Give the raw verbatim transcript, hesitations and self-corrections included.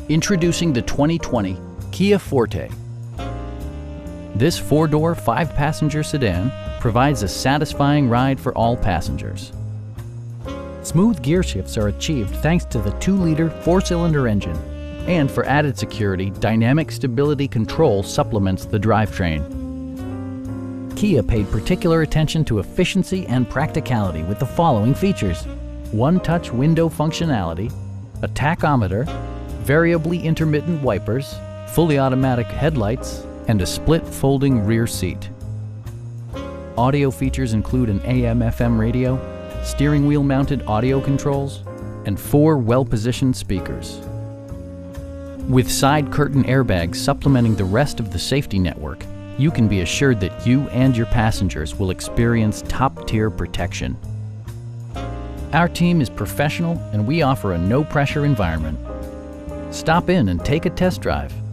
Introducing the twenty twenty Kia Forte. This four-door, five-passenger sedan provides a satisfying ride for all passengers. Smooth gear shifts are achieved thanks to the two liter four-cylinder engine. And for added security, dynamic stability control supplements the drivetrain. Kia paid particular attention to efficiency and practicality with the following features: one-touch window functionality, a tachometer, variably intermittent wipers, fully automatic headlights, and a split folding rear seat. Audio features include an A M F M radio, steering wheel mounted audio controls, and four well-positioned speakers. With side curtain airbags supplementing the rest of the safety network, you can be assured that you and your passengers will experience top-tier protection. Our team is professional and we offer a no-pressure environment. Stop in and take a test drive.